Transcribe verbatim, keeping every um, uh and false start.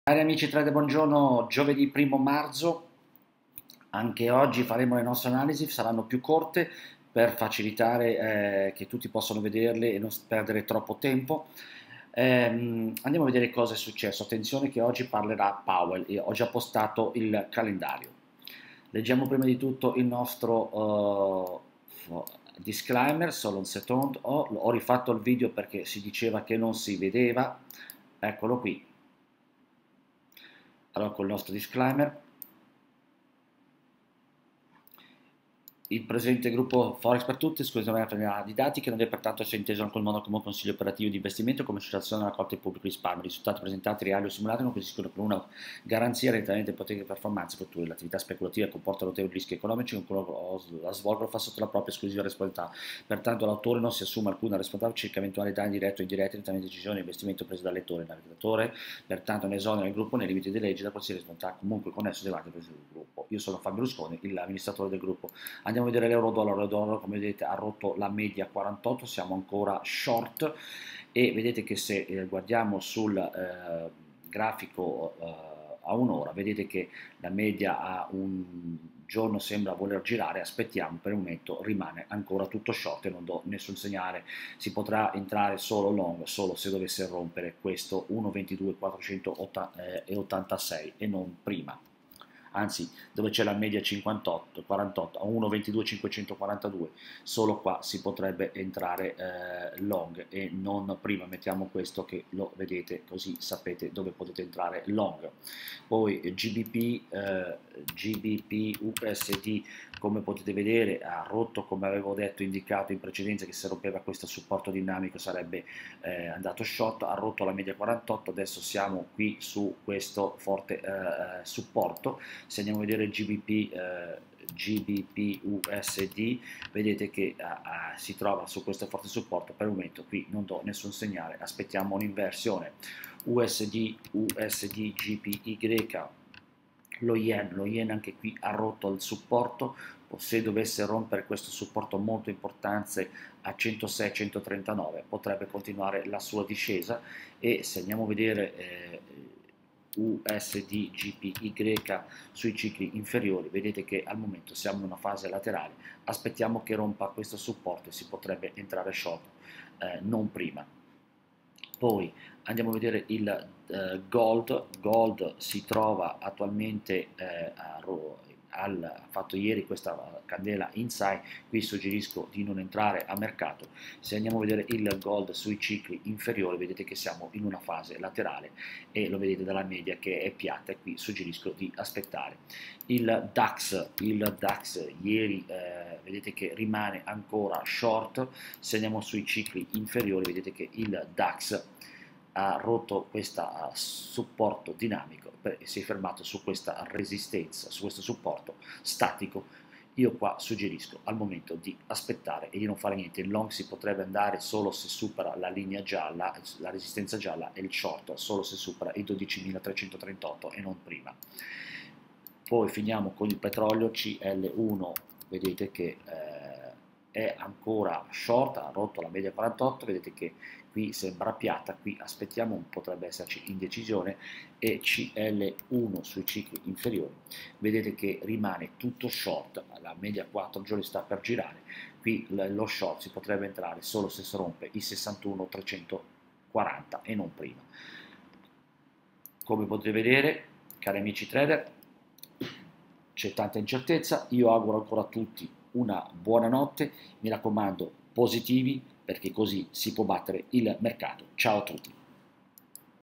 Cari amici trader, buongiorno, giovedì primo marzo, anche oggi faremo le nostre analisi, saranno più corte per facilitare eh, che tutti possano vederle e non perdere troppo tempo. Ehm, andiamo a vedere cosa è successo. Attenzione che oggi parlerà Powell e ho già postato il calendario. Leggiamo prima di tutto il nostro uh, disclaimer, solo un secondo. Ho, ho rifatto il video perché si diceva che non si vedeva, eccolo qui. Allora, con il nostro disclaimer, il presente gruppo Forex per tutti, esclusivamente per didattica, non è pertanto essere inteso in alcun modo come consiglio operativo di investimento, come associazione alla raccolta di pubblico risparmio. I risultati presentati reali o simulati non costituiscono per una garanzia relativamente ipotetiche performance future. L'attività speculativa comporta notevoli rischi economici che quello la svolgono fa sotto la propria esclusiva responsabilità. Pertanto l'autore non si assume alcuna responsabilità circa eventuali danni diretti o indiretti relativamente a decisioni di investimento prese dal lettore. Il navigatore pertanto ne esonera il gruppo nei limiti di legge da qualsiasi responsabilità comunque connesso ai debati presi dal gruppo. Io sono Fabio Rusconi, l'amministratore del gruppo. Andiamo a vedere l'euro-dollaro. L'euro-dollaro, come vedete, ha rotto la media quarantotto, siamo ancora short e vedete che se eh, guardiamo sul eh, grafico eh, a un'ora, vedete che la media a un giorno sembra voler girare, aspettiamo, per il momento rimane ancora tutto short e non do nessun segnale. Si potrà entrare solo long solo se dovesse rompere questo uno ventidue quattrocentottantasei e non prima. Anzi, dove c'è la media cinquantotto, quarantotto a uno ventidue cinquecentoquarantadue, solo qua si potrebbe entrare eh, long e non prima. Mettiamo questo che lo vedete così sapete dove potete entrare long. Poi G B P, eh, G B P U S D, come potete vedere ha rotto, come avevo detto, indicato in precedenza, che se rompeva questo supporto dinamico sarebbe eh, andato short, ha rotto la media quarantotto, adesso siamo qui su questo forte eh, supporto. Se andiamo a vedere G B P, eh, G B P U S D, vedete che eh, si trova su questo forte supporto. Per il momento qui non do nessun segnale, aspettiamo un'inversione. U S D, U S D, G P Y, lo yen, lo yen anche qui ha rotto il supporto. Se dovesse rompere questo supporto molto importante a centosei centotrentanove potrebbe continuare la sua discesa. E se andiamo a vedere eh, U S D G P Y sui cicli inferiori, vedete che al momento siamo in una fase laterale, aspettiamo che rompa questo supporto e si potrebbe entrare short, eh, non prima. Poi andiamo a vedere il eh, gold. Gold si trova attualmente eh, a, al, ha fatto ieri questa candela inside, qui suggerisco di non entrare a mercato. Se andiamo a vedere il gold sui cicli inferiori, vedete che siamo in una fase laterale e lo vedete dalla media che è piatta, e qui suggerisco di aspettare. Il DAX, il DAX ieri eh, vedete che rimane ancora short. Se andiamo sui cicli inferiori, vedete che il DAX ha rotto questo supporto dinamico e si è fermato su questa resistenza, su questo supporto statico. Io qua suggerisco al momento di aspettare e di non fare niente. Il long si potrebbe andare solo se supera la linea gialla, la resistenza gialla, e il short solo se supera i dodicimilatrecentotrentotto e non prima. Poi finiamo con il petrolio C L uno, vedete che eh, è ancora short, ha rotto la media quarantotto, vedete che qui sembra piatta, qui aspettiamo, potrebbe esserci indecisione. E C L uno sui cicli inferiori, vedete che rimane tutto short, la media quattro giorni sta per girare, qui lo short si potrebbe entrare solo se si rompe i sessantuno trecentoquaranta e non prima. Come potete vedere, cari amici trader, c'è tanta incertezza. Io auguro ancora a tutti una buona notte, mi raccomando positivi, perché così si può battere il mercato. Ciao a tutti.